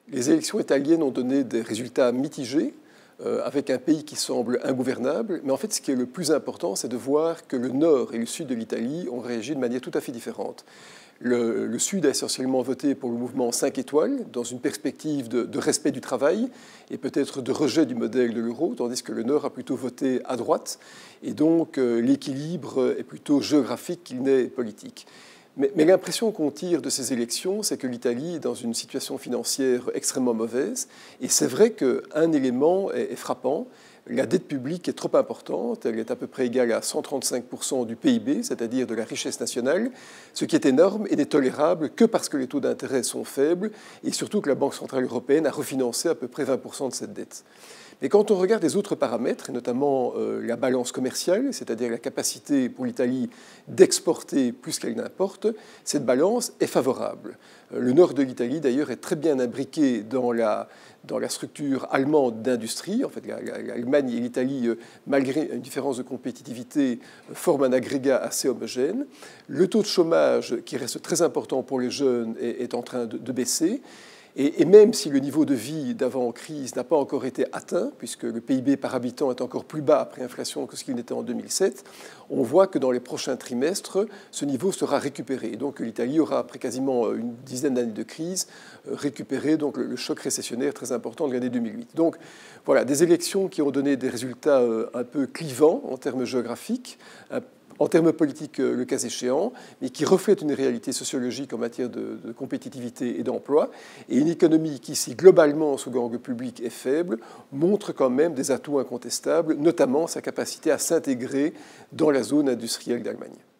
Les élections italiennes ont donné des résultats mitigés, avec un pays qui semble ingouvernable. Mais en fait, ce qui est le plus important, c'est de voir que le nord et le sud de l'Italie ont réagi de manière tout à fait différente. Le Sud a essentiellement voté pour le mouvement 5 étoiles, dans une perspective de respect du travail et peut-être de rejet du modèle de l'euro, tandis que le Nord a plutôt voté à droite. Et donc l'équilibre est plutôt géographique qu'il n'est politique. Mais l'impression qu'on tire de ces élections, c'est que l'Italie est dans une situation financière extrêmement mauvaise. Et c'est vrai qu'un élément est frappant. La dette publique est trop importante, elle est à peu près égale à 135% du PIB, c'est-à-dire de la richesse nationale, ce qui est énorme et n'est tolérable que parce que les taux d'intérêt sont faibles et surtout que la Banque centrale européenne a refinancé à peu près 20% de cette dette. Mais quand on regarde les autres paramètres, et notamment la balance commerciale, c'est-à-dire la capacité pour l'Italie d'exporter plus qu'elle n'importe, cette balance est favorable. Le nord de l'Italie, d'ailleurs, est très bien imbriqué dans la structure allemande d'industrie. En fait, l'Allemagne et l'Italie, malgré une différence de compétitivité, forment un agrégat assez homogène. Le taux de chômage, qui reste très important pour les jeunes, est en train de baisser. Et même si le niveau de vie d'avant-crise n'a pas encore été atteint, puisque le PIB par habitant est encore plus bas après inflation que ce qu'il n'était en 2007, on voit que dans les prochains trimestres, ce niveau sera récupéré. Et donc l'Italie aura, après quasiment une dizaine d'années de crise, récupéré donc, le choc récessionnaire très important de l'année 2008. Donc voilà, des élections qui ont donné des résultats un peu clivants en termes géographiques, en termes politiques le cas échéant, mais qui reflète une réalité sociologique en matière de compétitivité et d'emploi, et une économie qui, si globalement, sous l'angle public, est faible, montre quand même des atouts incontestables, notamment sa capacité à s'intégrer dans la zone industrielle d'Allemagne.